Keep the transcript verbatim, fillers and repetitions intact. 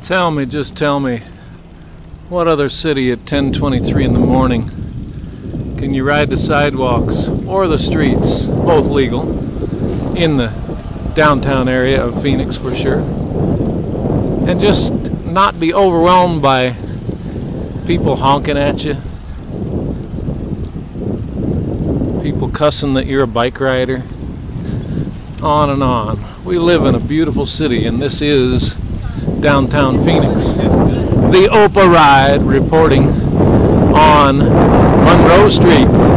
Tell me, just tell me, what other city at ten twenty-three in the morning can you ride the sidewalks or the streets, both legal, in the downtown area of Phoenix for sure, and just not be overwhelmed by people honking at you, people cussing that you're a bike rider, on and on. We live in a beautiful city, and this is downtown Phoenix. The Oprah Ride reporting on Monroe Street.